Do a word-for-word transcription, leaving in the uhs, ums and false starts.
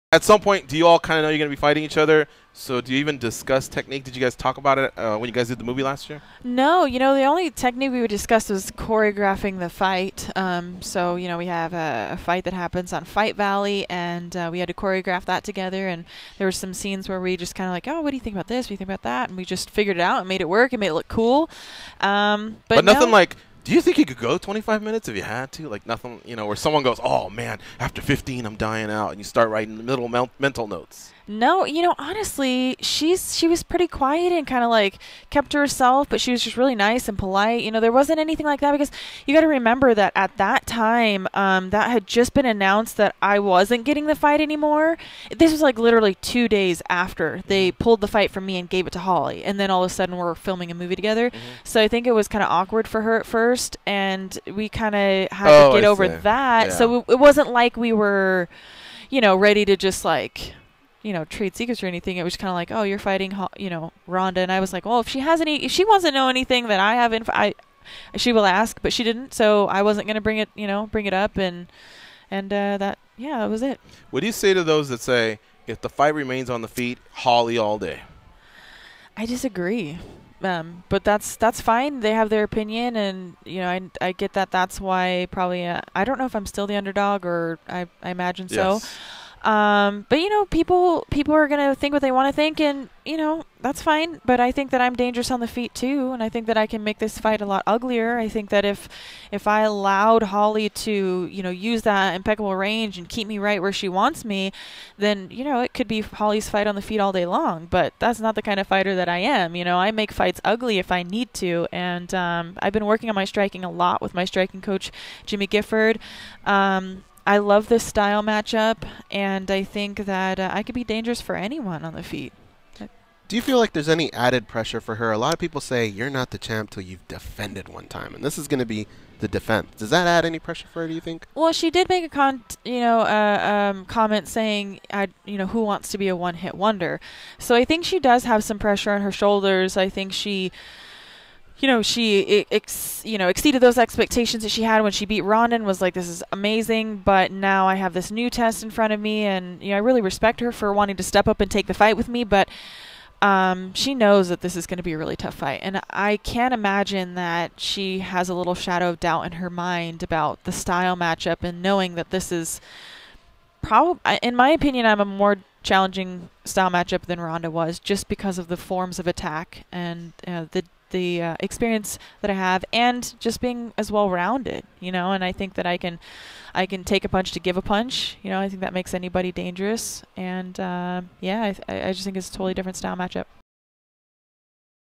At some point, do you all kind of know you're going to be fighting each other? So do you even discuss technique? Did you guys talk about it uh, when you guys did the movie last year? No, you know, the only technique we would discuss was choreographing the fight. Um, so, you know, we have a, a fight that happens on Fight Valley, and uh, we had to choreograph that together. And there were some scenes where we just kind of like, oh, what do you think about this? What do you think about that? And we just figured it out and made it work and made it look cool. Um, but But nothing no, like, do you think you could go twenty-five minutes if you had to? Like nothing, you know, where someone goes, oh, man, after fifteen, I'm dying out, and you start writing the middle mel- mental notes. No, you know, honestly, she's she was pretty quiet and kind of like kept to herself, but she was just really nice and polite. You know, there wasn't anything like that because you got to remember that at that time, um, that had just been announced that I wasn't getting the fight anymore. This was like literally two days after they pulled the fight from me and gave it to Holly, and then all of a sudden we're filming a movie together. Mm-hmm. So I think it was kind of awkward for her at first, and we kind of had Oh, to get I over see. that. Yeah. So it, it wasn't like we were, you know, ready to just like, you know, trade secrets or anything. It was kind of like, oh, you're fighting, you know, Ronda, and I was like, well, if she has any, if she wants to know anything that I have, inf- I, she will ask, but she didn't, so I wasn't gonna bring it, you know, bring it up, and and uh, that, yeah, that was it. What do you say to those that say, if the fight remains on the feet, Holly all day? I disagree. Um, but that's that's fine. They have their opinion, and you know, I, I get that. That's why probably uh, I don't know if I'm still the underdog, or I I imagine so. Yes. Um, but you know, people people are gonna think what they want to think, and you know that's fine. But I think that I'm dangerous on the feet too, and I think that I can make this fight a lot uglier. I think that if if I allowed Holly to you know use that impeccable range and keep me right where she wants me, then you know it could be Holly's fight on the feet all day long. But that's not the kind of fighter that I am. You know, I make fights ugly if I need to, and um, I've been working on my striking a lot with my striking coach, Jimmy Gifford. Um, I love this style matchup, and I think that uh, I could be dangerous for anyone on the feet. Do you feel like there's any added pressure for her? A lot of people say you're not the champ till you've defended one time, and this is going to be the defense. Does that add any pressure for her, do you think? Well, she did make a con, you know, uh, um, comment saying, I, you know, who wants to be a one-hit wonder? So I think she does have some pressure on her shoulders. I think she, you know, she ex, you know exceeded those expectations that she had when she beat Ronda and was like, this is amazing, but now I have this new test in front of me, and you know, I really respect her for wanting to step up and take the fight with me, but um, she knows that this is going to be a really tough fight, and I can't imagine that she has a little shadow of doubt in her mind about the style matchup and knowing that this is probably, in my opinion, I'm a more challenging style matchup than Ronda was, just because of the forms of attack and uh, the the uh, experience that I have, and just being as well rounded, you know. And I think that I can, I can take a punch to give a punch. You know, I think that makes anybody dangerous. And uh, yeah, I, th- I just think it's a totally different style matchup.